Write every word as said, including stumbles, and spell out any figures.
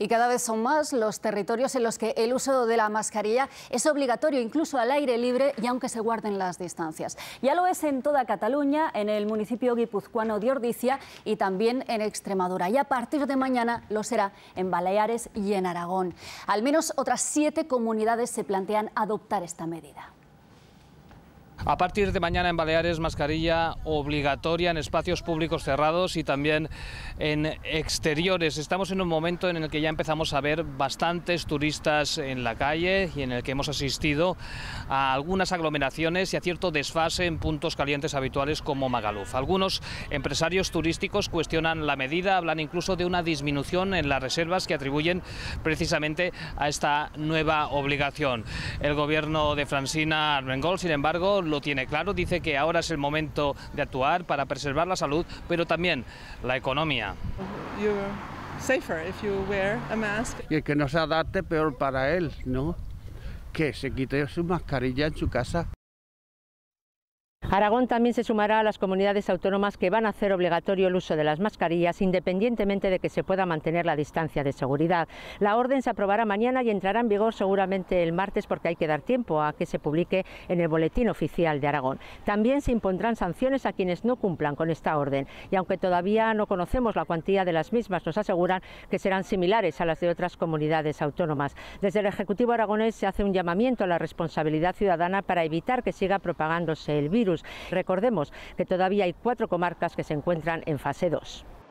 Y cada vez son más los territorios en los que el uso de la mascarilla es obligatorio, incluso al aire libre y aunque se guarden las distancias. Ya lo es en toda Cataluña, en el municipio guipuzcoano de Ordizia y también en Extremadura. Y a partir de mañana lo será en Baleares y en Aragón. Al menos otras siete comunidades se plantean adoptar esta medida. A partir de mañana en Baleares, mascarilla obligatoria en espacios públicos cerrados y también en exteriores. Estamos en un momento en el que ya empezamos a ver bastantes turistas en la calle y en el que hemos asistido a algunas aglomeraciones y a cierto desfase en puntos calientes habituales como Magaluf. Algunos empresarios turísticos cuestionan la medida, hablan incluso de una disminución en las reservas que atribuyen precisamente a esta nueva obligación. El gobierno de Francina Armengol, sin embargo, lo tiene claro, dice que ahora es el momento de actuar para preservar la salud, pero también la economía. Y el que no se adapte, peor para él, ¿no? Que se quite su mascarilla en su casa. Aragón también se sumará a las comunidades autónomas que van a hacer obligatorio el uso de las mascarillas, independientemente de que se pueda mantener la distancia de seguridad. La orden se aprobará mañana y entrará en vigor seguramente el martes, porque hay que dar tiempo a que se publique en el Boletín Oficial de Aragón. También se impondrán sanciones a quienes no cumplan con esta orden, y aunque todavía no conocemos la cuantía de las mismas, nos aseguran que serán similares a las de otras comunidades autónomas. Desde el Ejecutivo aragonés se hace un llamamiento a la responsabilidad ciudadana para evitar que siga propagándose el virus. Recordemos que todavía hay cuatro comarcas que se encuentran en fase dos.